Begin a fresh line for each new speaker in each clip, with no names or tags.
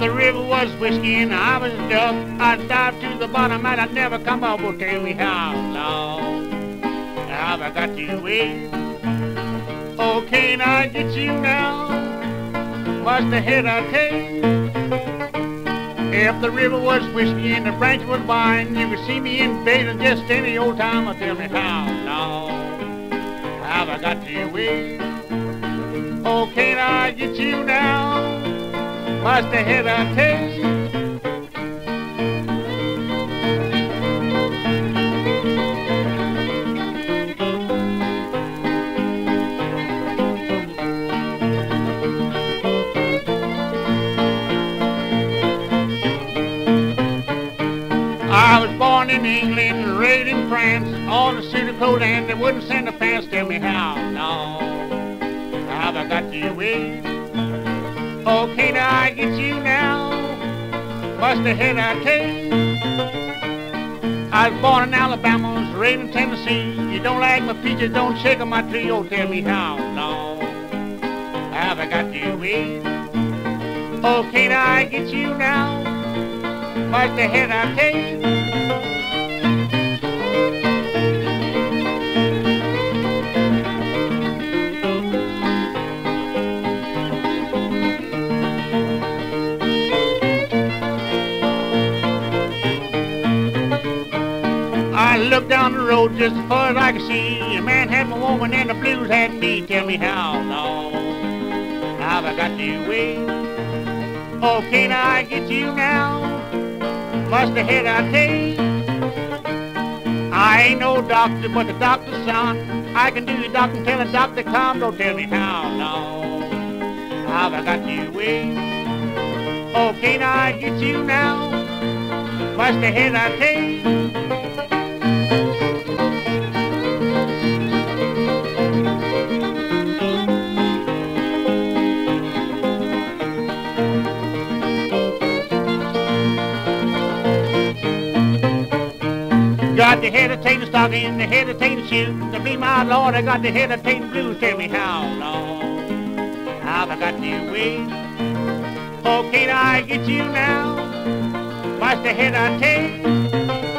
the river was whiskey and I was a duck, I'd dive to the bottom and I'd never come up. Well, tell me how long have I got to wait? Oh, can't I get you now? Must the head I take? If the river was whiskey and the branch was wine, you could see me in bathing just any old time. Well, tell me how long have I got to wait? Oh, can't I get you now? Must the head I take? I was born in England, raised in France, on the suit of coat and they wouldn't send the pants. Tell me how long have I got to wait? Oh, can't I get you now? Must the head I take? I was born in Alabama, was raised in Tennessee. You don't like my peaches, don't shake on my tree. Oh, tell me how long have I got to wait? Oh, can't I get you now? Must the head I take? I looked down the road just as far as I could see. A man had my woman and the blues had me. Tell me how long have I got to wait? Oh, can't I get you now? Must the head I take? I ain't no doctor, but the doctor's son. I can do your doctor until the doctor comes. Don't tell me how long have I got to wait? Oh, can't I get you now? Must the head I take? Got the hesitating stocking, the hesitating shoes. To be my Lord, I got the hesitating blues. Tell me how long have I got to wait? Oh, can't I get you now? Must the head I take?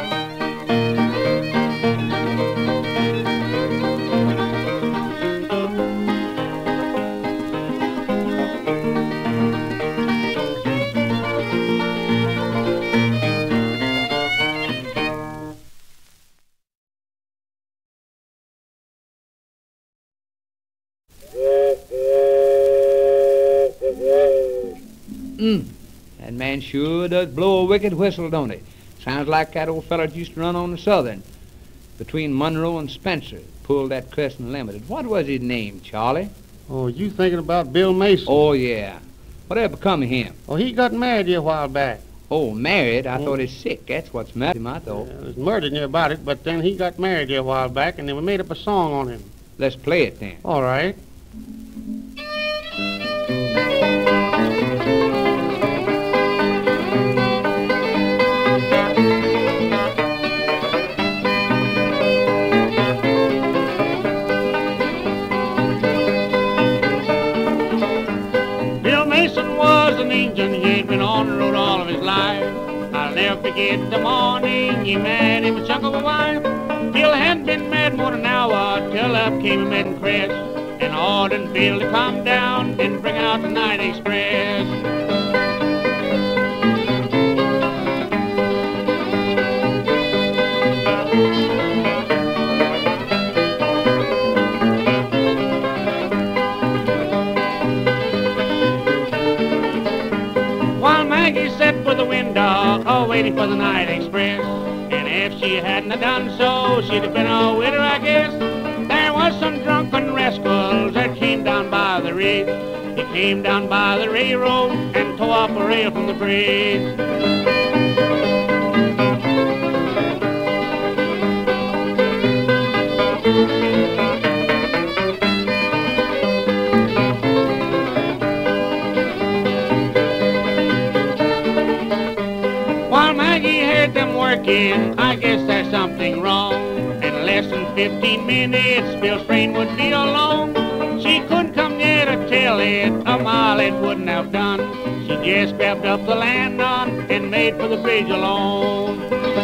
That man sure does blow a wicked whistle, don't he? Sounds like that old feller that used to run on the Southern between Monroe and Spencer. Pulled that Crescent Limited. What was his name, Charlie?
Oh, you thinking about Bill Mason?
Oh, yeah. Whatever become of him?
Oh, he got married here a while back.
Oh, married? I thought he's sick. That's what's mad him, I thought.
There's murder near about it, but then he got married here a while back, and then we made up a song on him.
Let's play it then.
All right.
Never forget the morning he met him a chunk of a wife. Bill hadn't been mad more than an hour till up came a meeting Chris, and ordered Bill to come down, didn't bring out the night express. While Maggie sat by the window, waiting for the night express, and if she hadn't have done so, she'd have been a widow, I guess. There was some drunken rascals that came down by the ridge. They came down by the railroad and tore off a rail from the bridge. Working, I guess there's something wrong. In less than 15 minutes, Bill Strain would be alone. She couldn't come near to tell it, a mile it wouldn't have done. She just grabbed up the lantern and made for the bridge alone.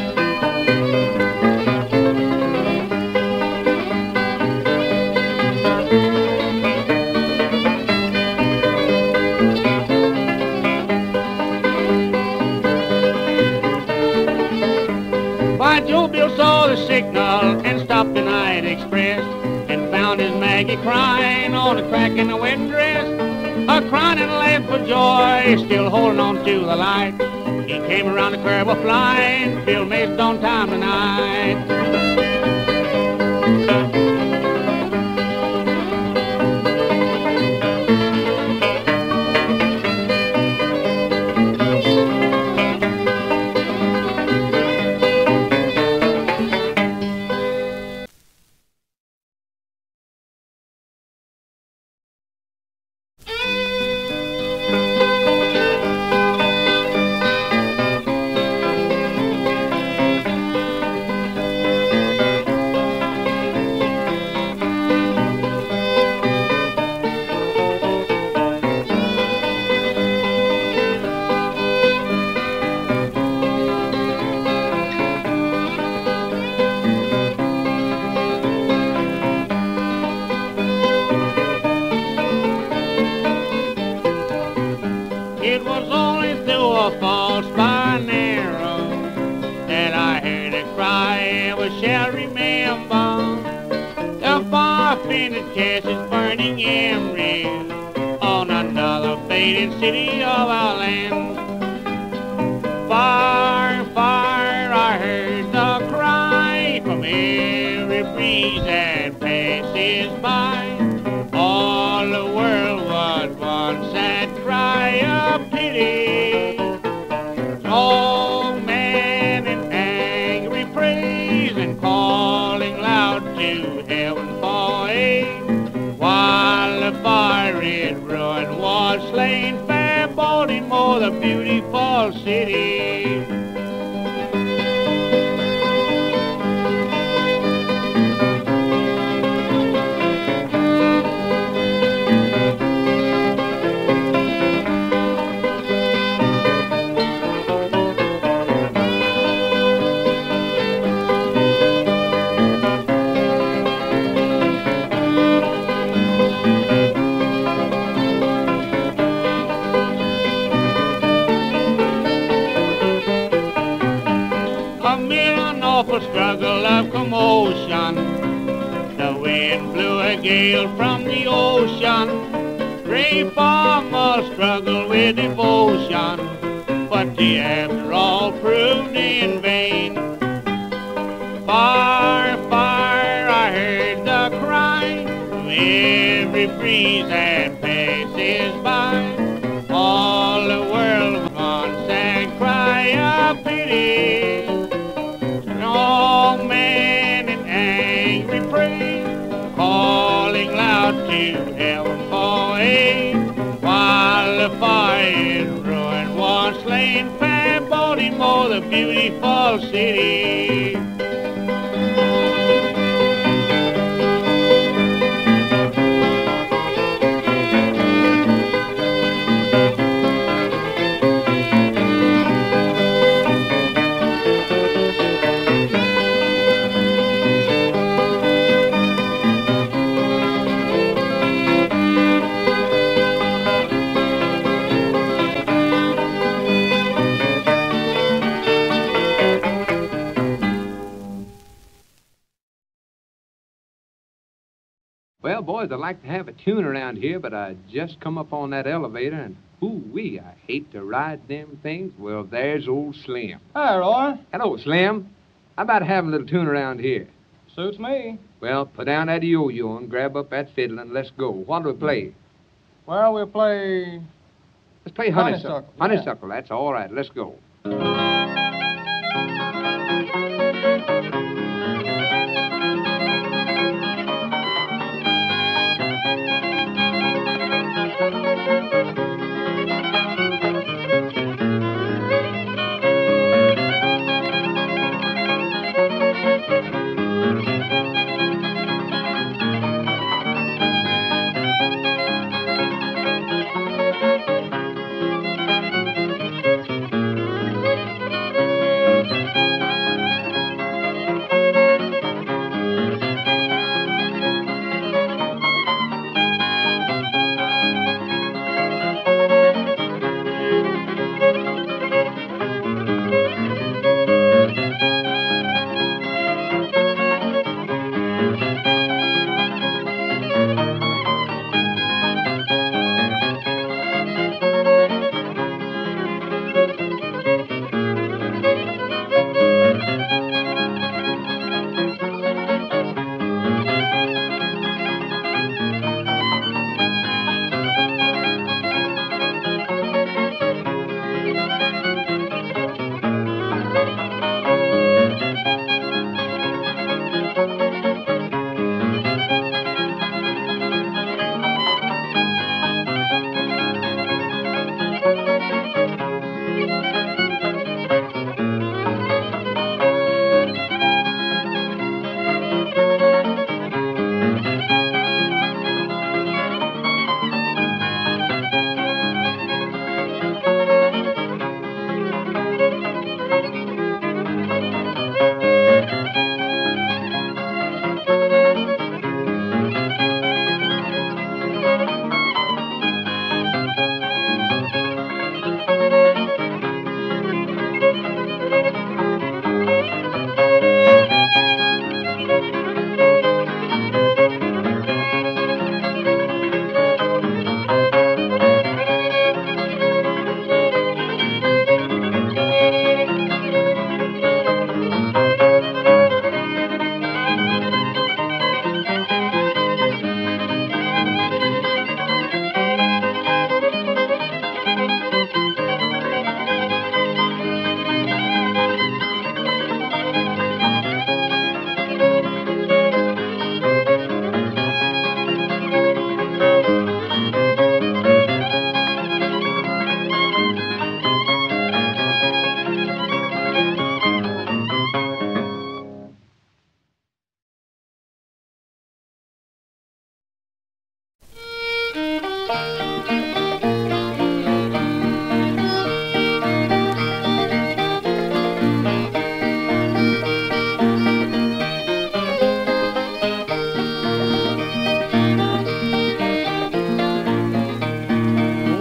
Why, Joe Bill saw the signal and stopped the night express and found his Maggie crying on a crack in the wedding dress. Crying and laughing for joy, still holding on to the light. He came around the curve a flying, Bill missed on time tonight. It was only through a false binero that I heard a cry I shall remember. The far-painted castles burning emery on another faded city of our land. Far, far, I heard the cry from every breeze that passes by. All the world was one sad cry of pity. Strong man in angry praise and calling loud to heaven for aid. While the fiery ruin was slain, fair Baltimore, the beautiful city. Amid an awful struggle of commotion, the wind blew a gale from the ocean. Brave farmers struggled with devotion, but the after all proved in vain. Far, far, I heard the cry from every breeze that passes by. All the world one sad cry of pity. Strong man in angry praise, calling loud to heaven for aid. While the fire ruin was slain, fair Baltimore, the beautiful city.
Well, boys, I'd like to have a tune around here, but I just come up on that elevator, and ooh-wee, I hate to ride them things. Well, there's old Slim.
Hi, Roy.
Hello, Slim. How about having a little tune around here?
Suits me.
Well, put down that yo-yo and grab up that fiddle and let's go. What do we play?
Well, we'll play...
Let's play
Honeysuckle, yeah.
Honeysuckle, that's all right. Let's go.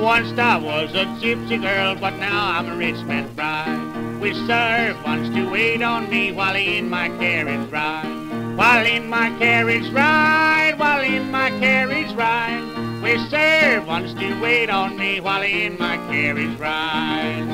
Once I was a gypsy girl, but now I'm a rich man's bride. Which servants to wait on me while in my carriage ride. While in my carriage ride, while in my carriage ride. Which servants to wait on me while in my carriage ride.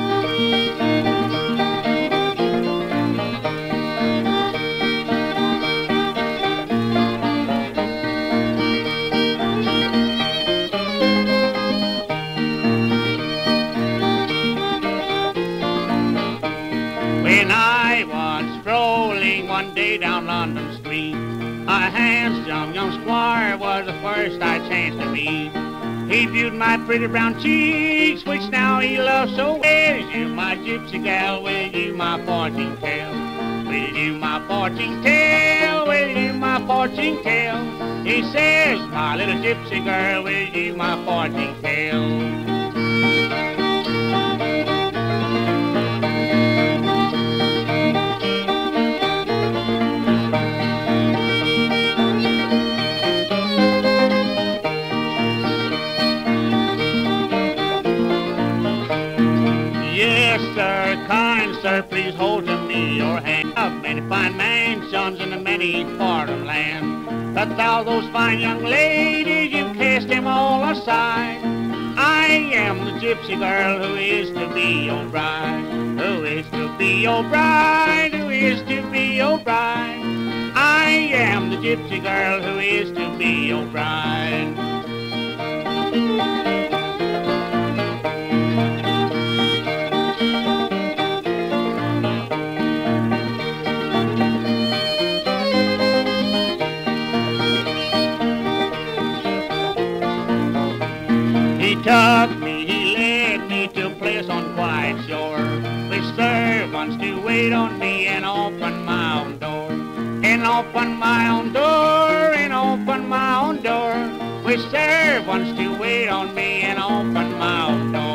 When I was strolling one day down London Street, a handsome young squire was the first I chanced to meet. He viewed my pretty brown cheeks, which now he loves so well. Is you my gypsy gal, will you my fortune tell? Will you my fortune tell? Will you my fortune tell? He says, my little gypsy girl, will you my fortune tell? Yes, sir, kind sir, please hold to me your hand. Of many fine mansions in a many foreign land. But thou those fine young ladies, you cast them all aside. I am the gypsy girl who is to be your bride. Who is to be your bride, who is to be your bride. I am the gypsy girl who is to be your bride. He took me, he led me to a place on quiet shore, with servants to wait on me and open my own door. And open my own door, and open my own door, with servants to wait on me and open my own door.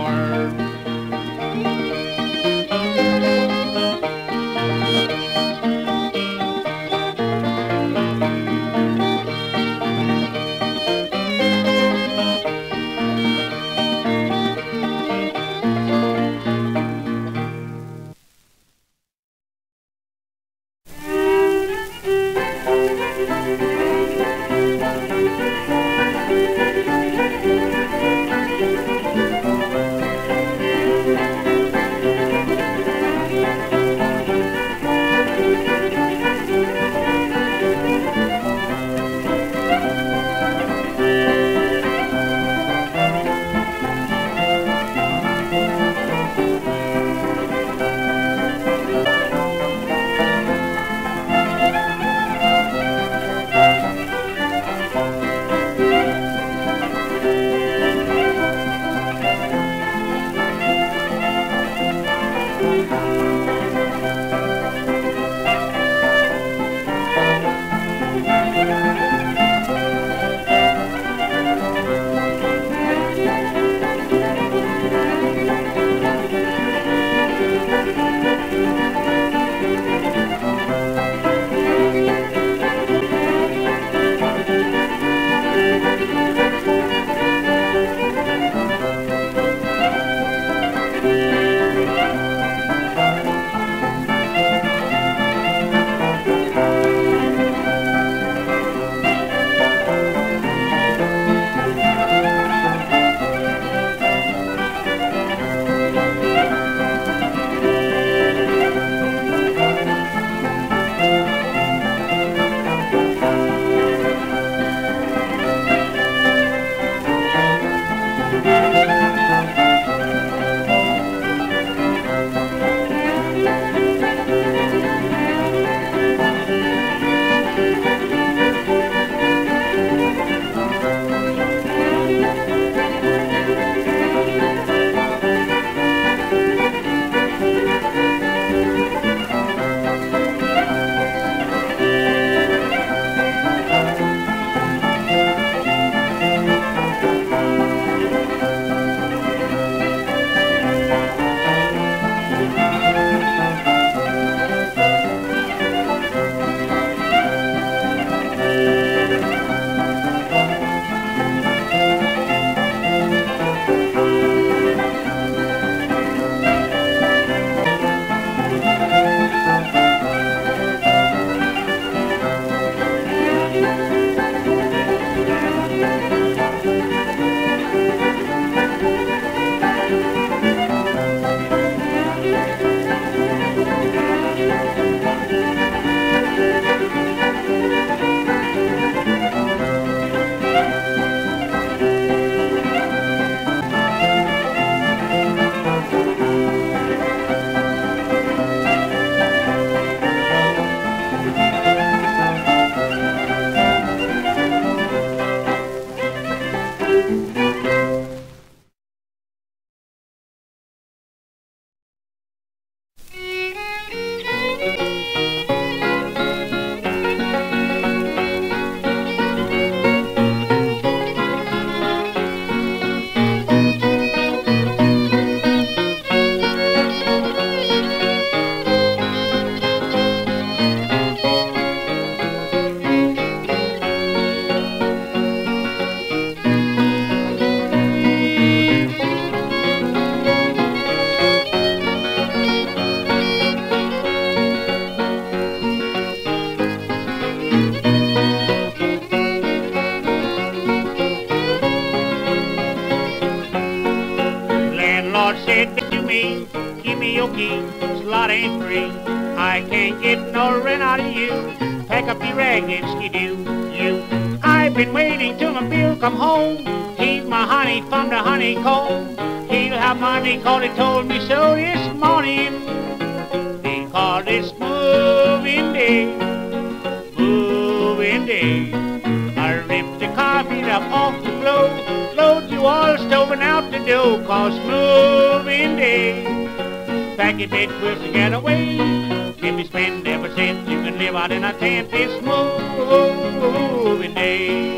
Lord said to me, give me your key, slot ain't free. I can't get no rent out of you. Pack up your rags and skidoo, you. I've been waiting till my bill come home. He's my honey from the honeycomb. He'll have money 'cause he told me so this morning. Because it's moving day, moving day. I ripped the carpet up off the floor, load you all stove and out the door, 'cause moving day. Pack your bed quilts and get away. If you spend every cent, you can live out in a tent. It's moving day.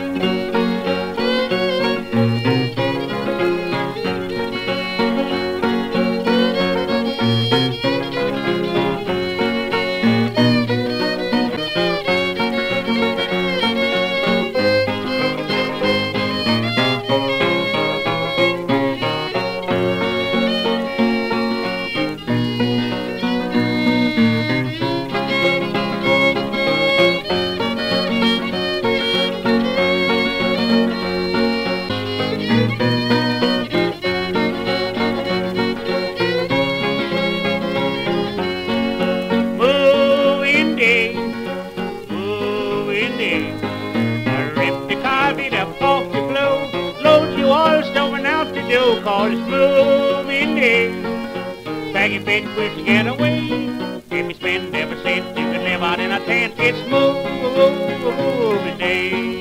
Cause it's moving day. Pack your bed quilts and get away. If you spend every cent, you can live out in a tent. It's moving day.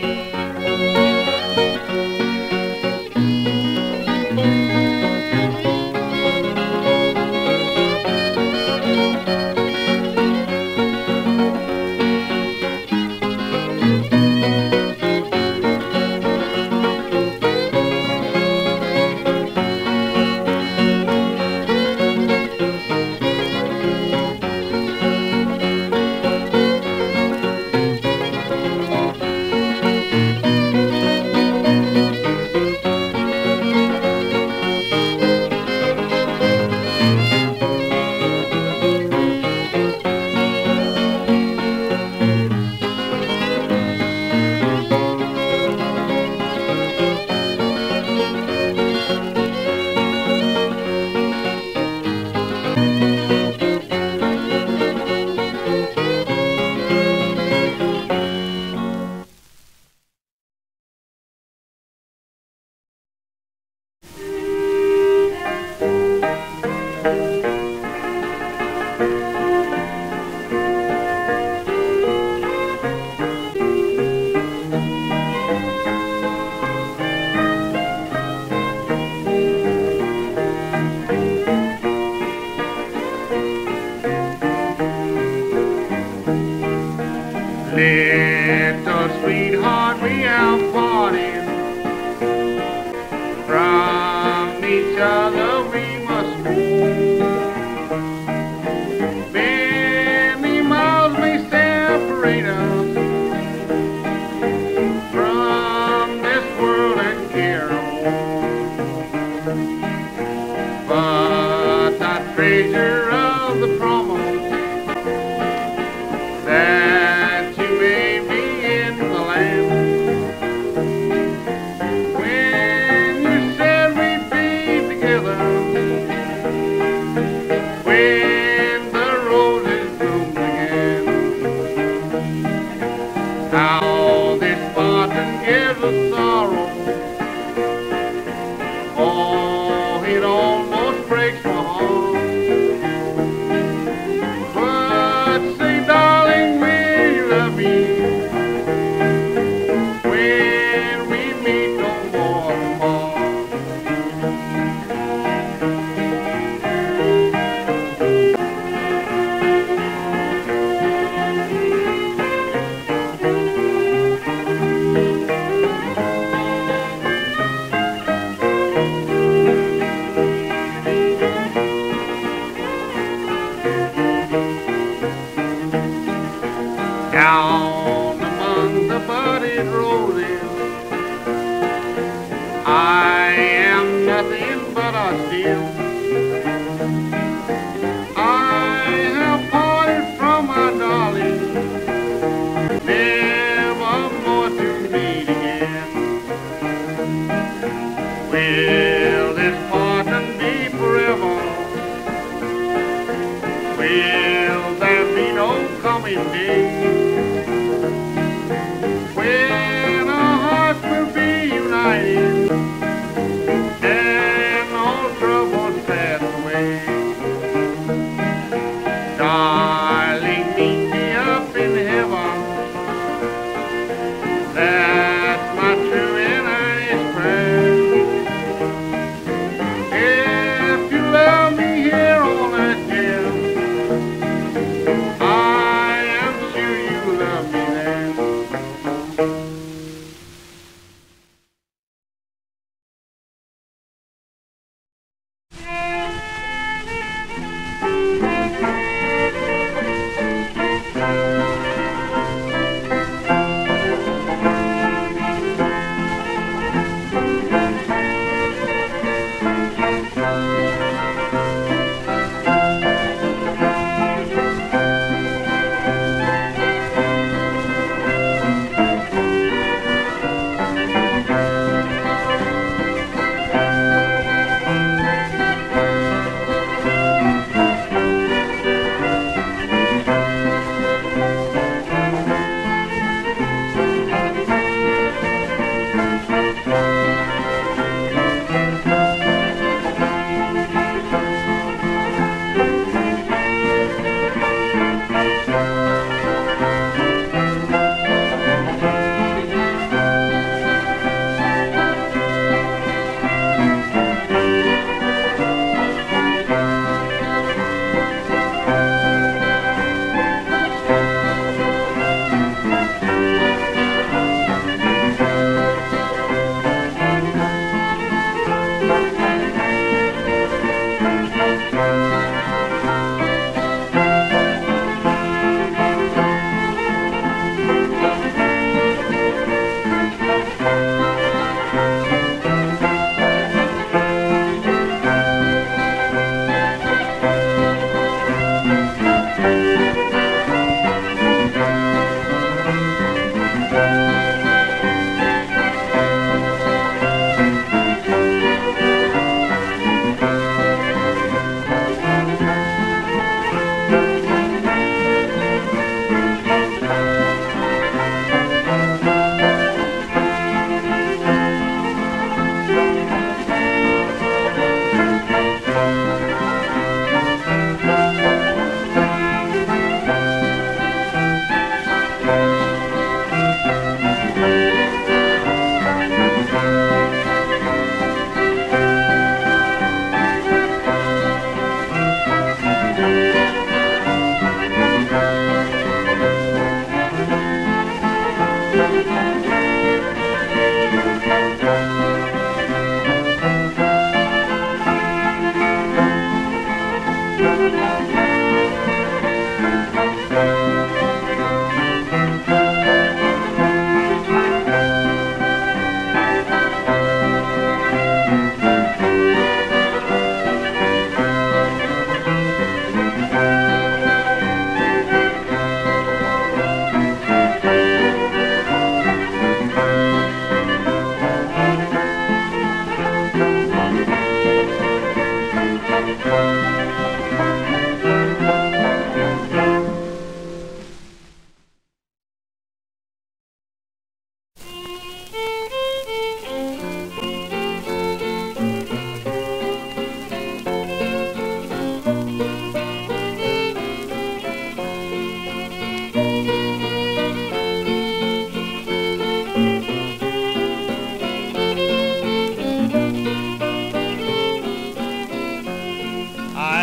Little sweetheart, we are parting. From each other we must move. Many miles may separate us from this world and care. But I treasure of the promise that you made me in the land. When you said we'd be together, when the roses bloomed again. How this parting gives us sorrow. Oh, it almost breaks my heart. But say, darling, will you love me when we meet no more tomorrow? Down among the budded roses, I am nothing but a still. I have parted from my darling, never more to meet again. Will this parting be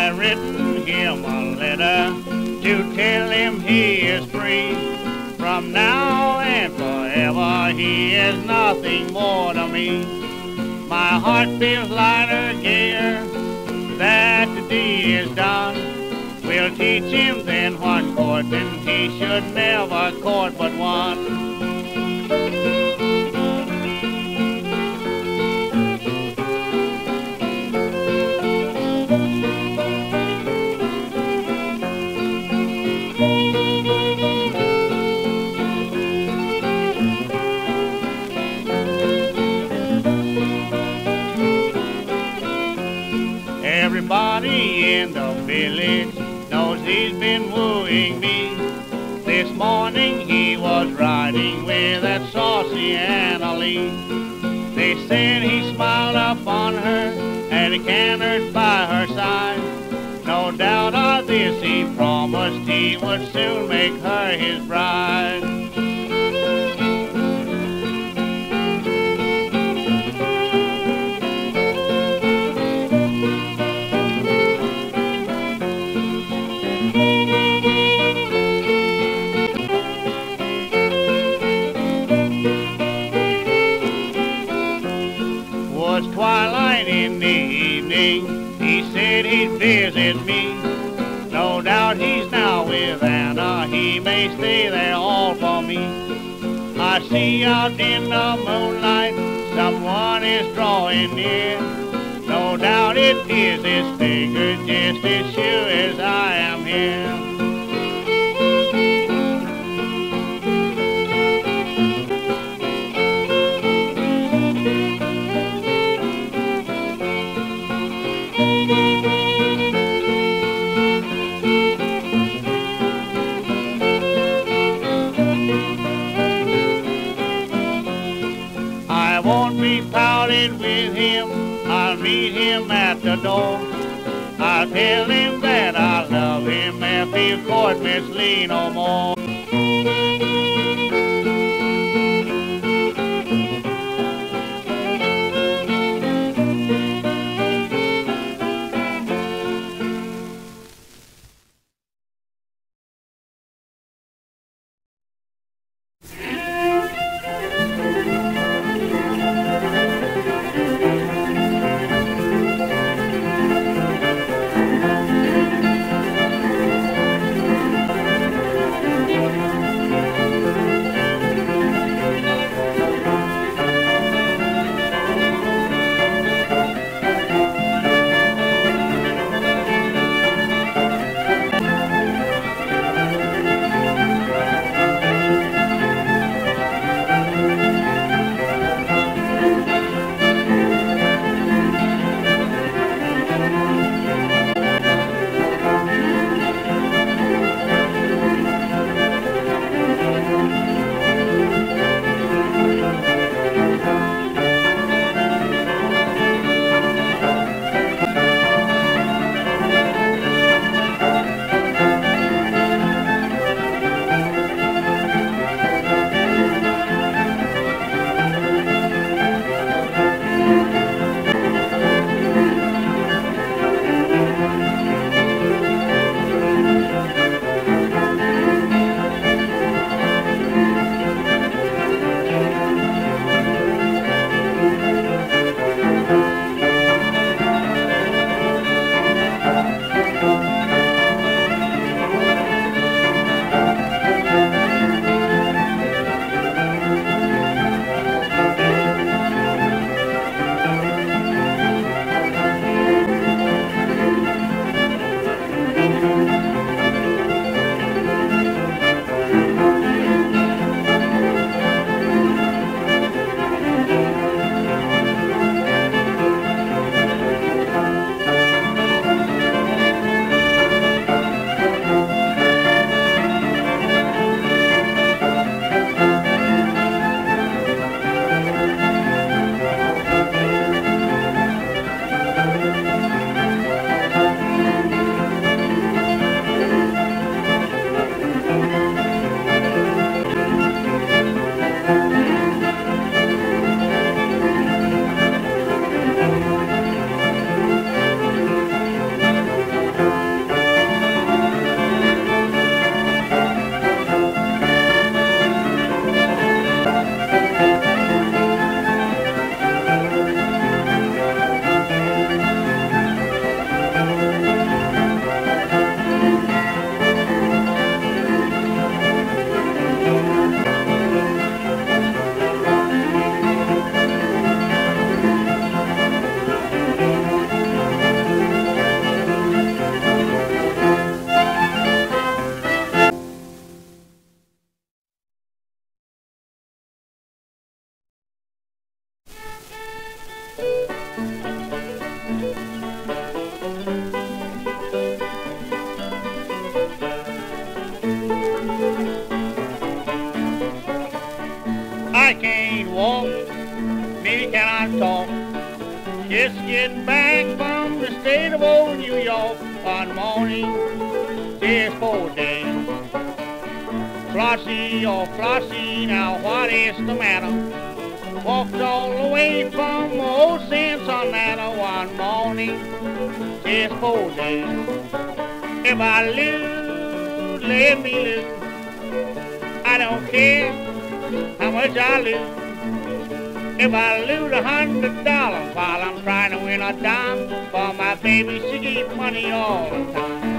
I written him a letter to tell him he is free. From now and forever he is nothing more to me. My heart feels lighter, gayer, that the deed is done. We'll teach him then what courting he should never court but one. Everybody in the village knows he's been wooing me. This morning he was riding with that saucy Anna Lee. They said he smiled upon her and he cantered by her side. No doubt of this he promised he would soon make her his bride. Twilight in the evening, he said he'd visit me. No doubt he's now with Anna, he may stay there all for me. I see out in the moonlight, someone is drawing near. No doubt it is his figure, just as sure as I am here. I won't be pouted with him, I'll meet him at the door. I'll tell him that I love him if he'll court Miss Lee no more. just getting back from the state of old New York one morning, just 4 days. Flossie, oh Flossie, now what is the matter? Walked all the way from old Cincinnati one morning, just 4 days. If I lose, let me lose. I don't care how much I lose. If I lose $100 while I'm trying to win a dime, for my baby, she keeps money all the time.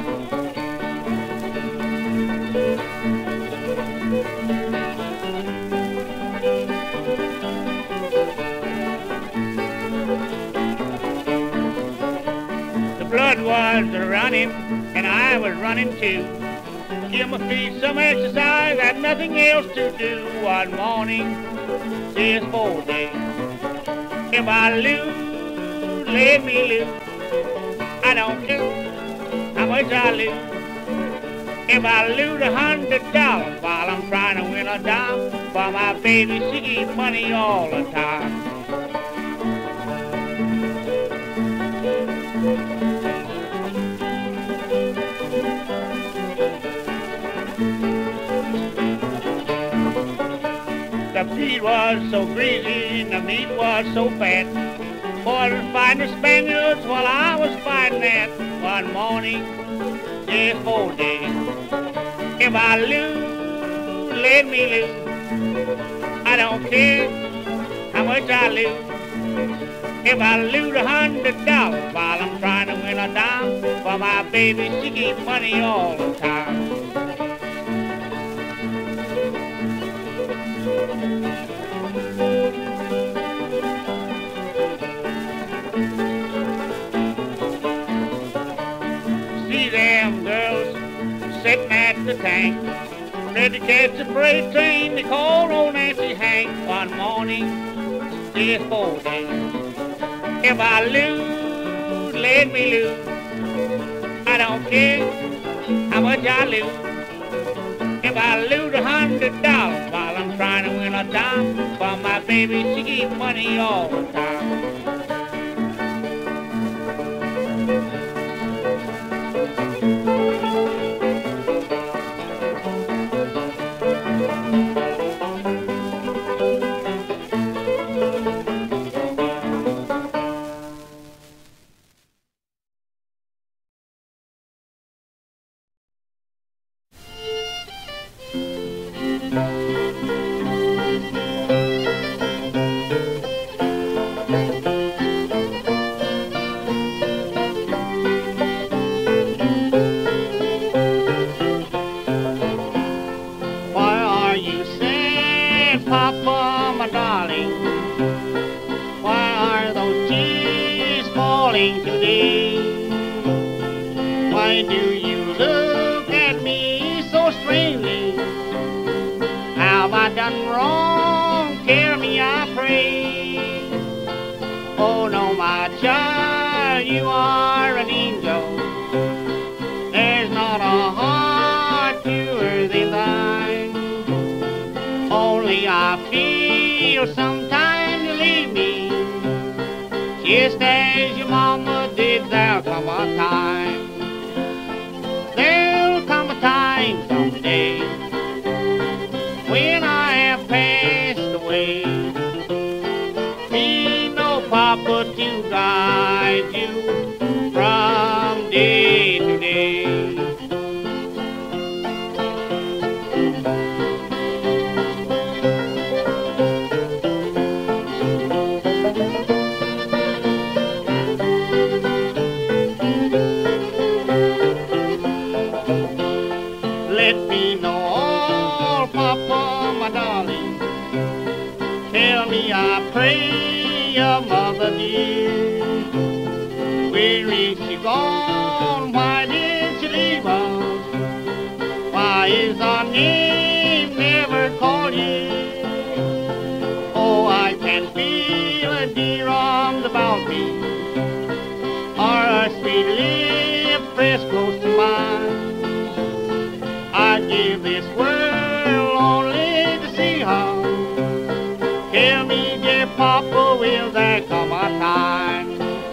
The blood was running, and I was running too. Give my feet some exercise, had nothing else to do one morning, just 4 days. If I lose, let me lose. I don't care how much I lose. If I lose $100 while I'm trying to win a dime, for my baby, she keeps money all the time. The feed was so greasy and the meat was so fat. Boys was fighting the Spaniards while I was fighting that one morning, just 4 days. If I lose, let me lose. I don't care how much I lose. If I lose $100 while I'm trying to win a dime, for my baby, she keeps money all the time. See them girls sitting at the tank, ready to catch a freight train. They called old Nancy Hank one morning, just 4 days. If I lose, let me lose. I don't care how much I lose. If I lose $100 while I'm trying to win a dime, for my baby, she keeps money all the time. Papa, my darling, why are those tears falling today? Why do you look at me so strangely? Have I done wrong? Tell me, I pray. Oh no, my child, you are an angel. There's not a heart purer than thine. Only I feel sometimes you leave me, just as your mama did. There'll come a time, there'll come a time someday, when I have passed away. Be no papa to guide you from day to day. Let me know all, Papa, my darling. Tell me, I pray, your mother dear. Where is she gone? Why did she leave us? Why is our name never called here? Oh, I can feel her dear arms about me, or her sweet lips pressed close to mine. I'd give this world only to see her. Tell me, dear Papa, will there come a time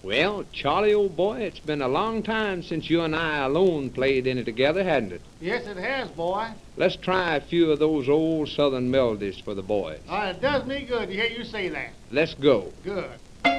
Well, Charlie, old boy, it's been a long time since you and I alone played in it together, hadn't it?
Yes, it has, boy.
Let's try a few of those old southern melodies for the boys.
It does me good to hear you say that.
Let's go.
Good.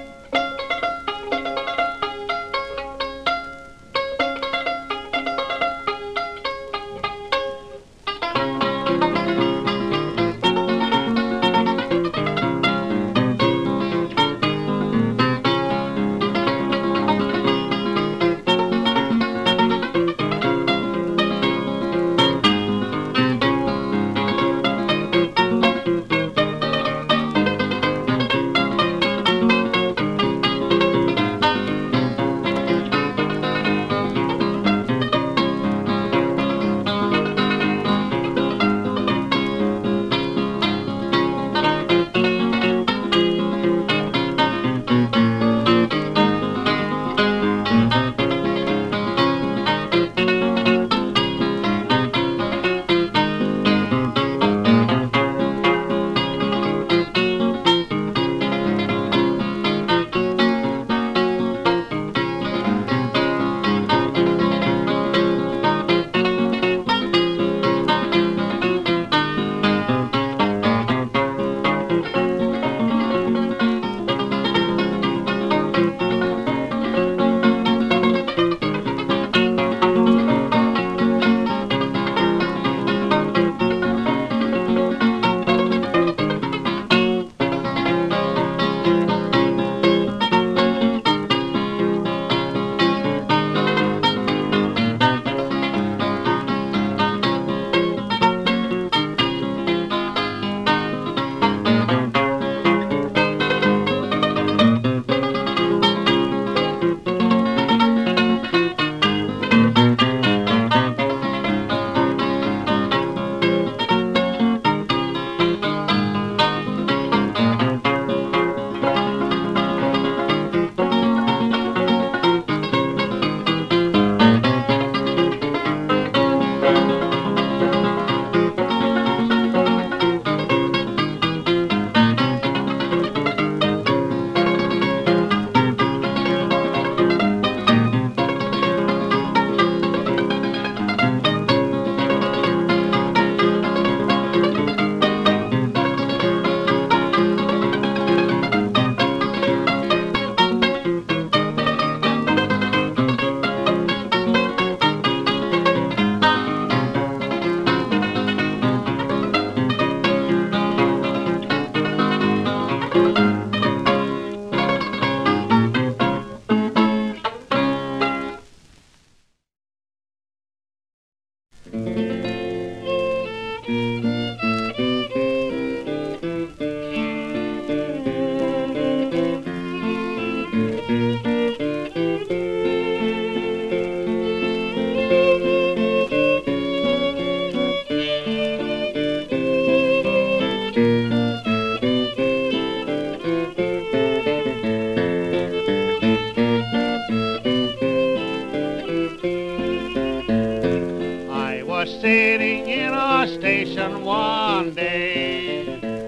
Sitting in a station one day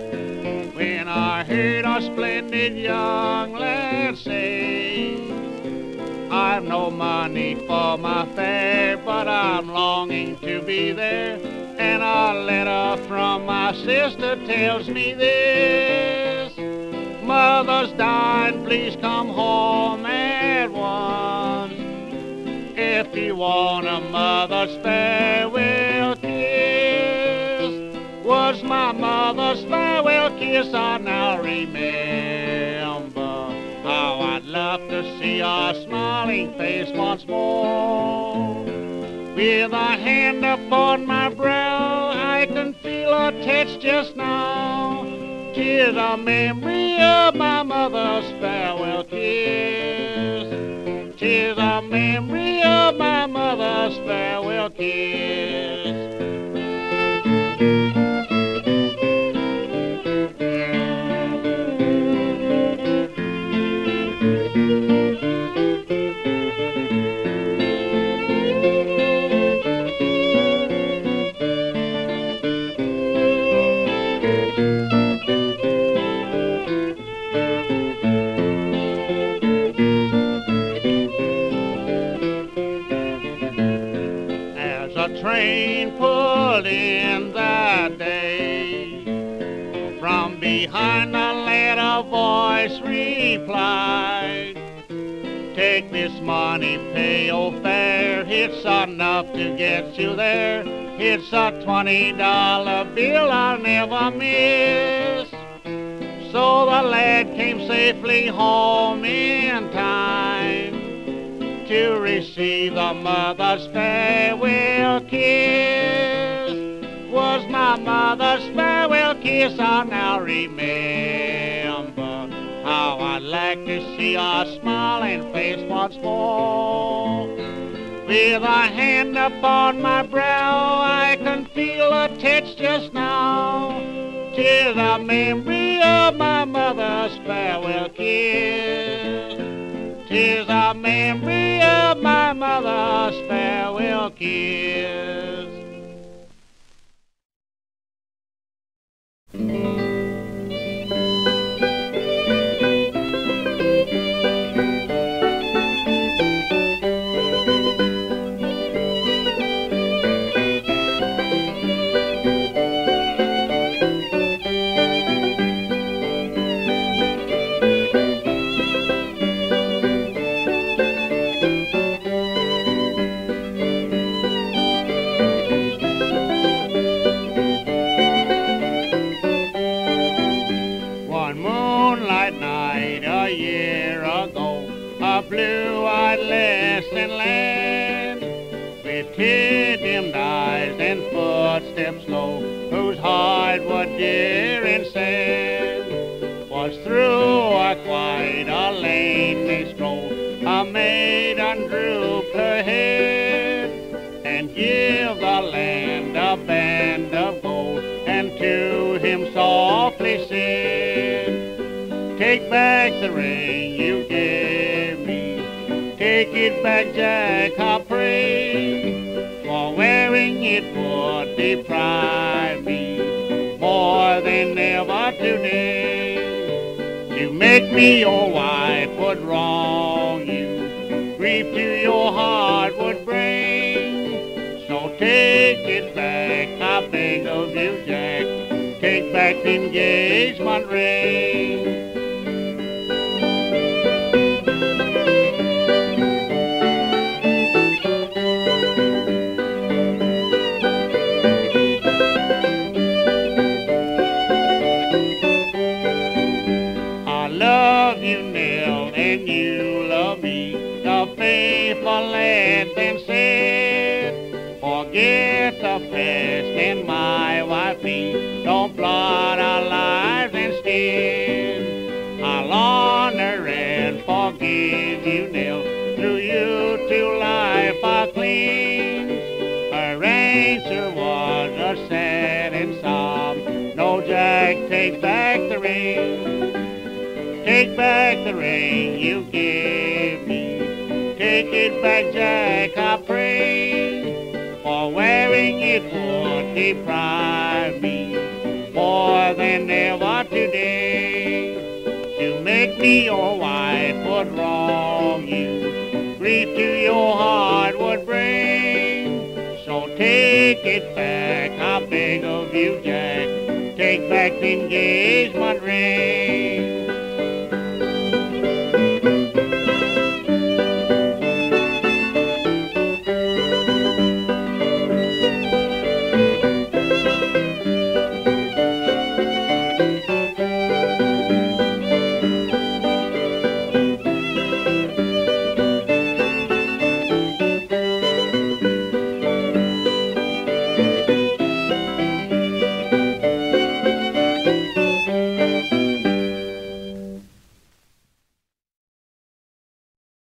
when I heard a splendid young lad say, I've no money for my fare, but I'm longing to be there, and a letter from my sister tells me this: Mother's dying, please come home at once. If you want a mother's farewell kiss, was my mother's farewell kiss. I now remember how I'd love to see her smiling face once more. With a hand upon my brow, I can feel her touch just now. 'Tis a memory of my mother's farewell kiss. 'Tis a memory of my mother's farewell kiss. in the day. From behind the lad a voice replied, take this money, pay your fare. It's enough to get you there. It's a $20 bill I'll never miss. So the lad came safely home in time to receive the mother's farewell kiss. Was my mother's farewell kiss. I now remember how I'd like to see her smiling face once more. With a hand upon my brow, I can feel a touch just now. 'Tis the memory of my mother's farewell kiss. 'Tis the memory of my mother's farewell kiss. Blue-eyed lass in land, with tear-dimmed eyes and footsteps slow, whose heart was dear in sand, was through a quite a lane they strolled. A maiden drooped her head and give the land a band of gold, and to him softly said, take back the ring you gave me. Take it back, Jack, I pray, for wearing it would deprive me more than ever today. To make me your wife would wrong you, grief to your heart would bring. So take it back, I beg of you, Jack, take back the engagement ring. And said, forget the past and my wifey, don't blot our lives instead. I'll honor and forgive you, Nell, through you to life I cling. Her answer was a sad and sob, no, Jack, take back the ring. Take back the ring you gave me. Take it back, Jack, I pray, for wearing it would deprive me more than ever today. To make me your wife would wrong you, grief to your heart would bring. So take it back, I beg of you, Jack, take back the engagement ring.